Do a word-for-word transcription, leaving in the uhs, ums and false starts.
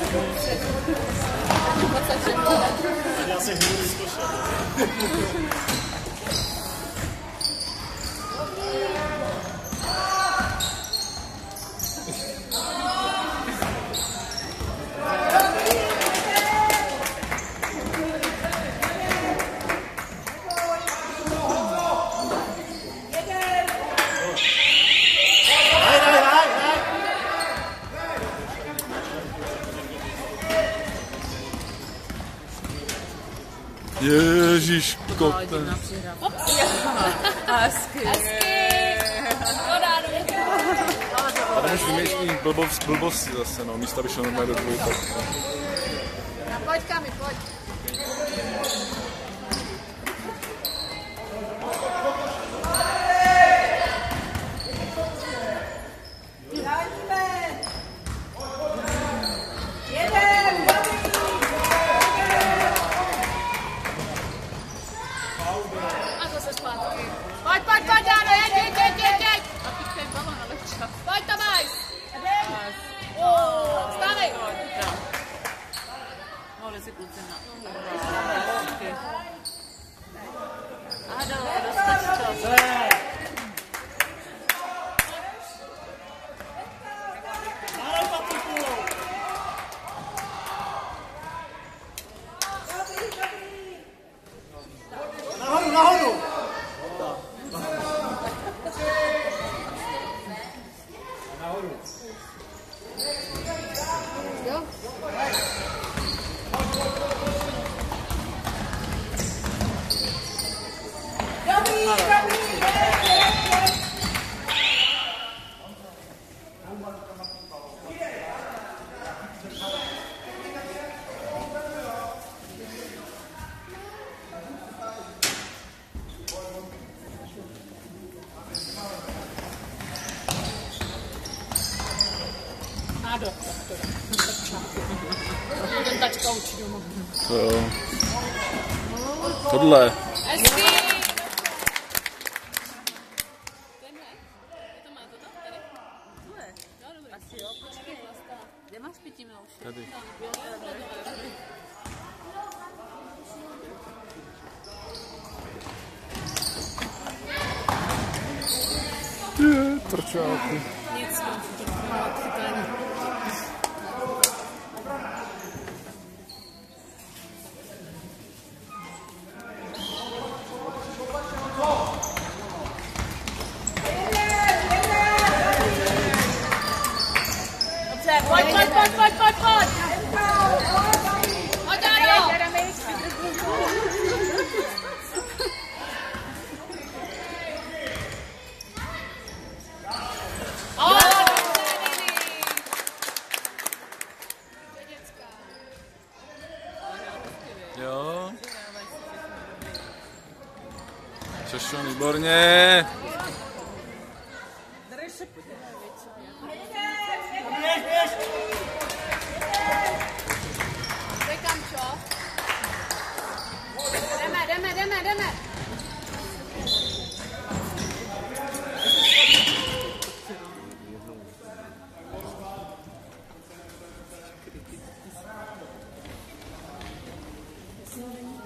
Já se hýbu zkoušel. Ježíš, kote. Hezky. A tam už vymýšlí blbost, blbosti zase, no, místo aby šel normálně do dvou, tak. No, pojď, Kami, pojď. Pojď, pojď, pojď, Dáno, jeď, jeď, jeď, jeď, jeď. A píkej balon, ale čas. Pojď, Tomáš. Stávej. Mohli si kluci na. A dalo, dostat čas. Nahoru, nahoru! Nahoru. Jo? Dobrý, dobrý, Ádo. Ten tačka určitě doma. Jo. Tohle. Hezky. Asi jo, počkej. Kde máš pití, Milouši? Tady. Je, trčáky. Nic, mám si to malé chytání. Dobře, pojď, pojď, pojď, pojď, pojď, pojď. Pojď, Dáno. Jo. Češo, výborně. Čekám, čo? Jdeme, jdeme, jdeme, jdeme. dobrý.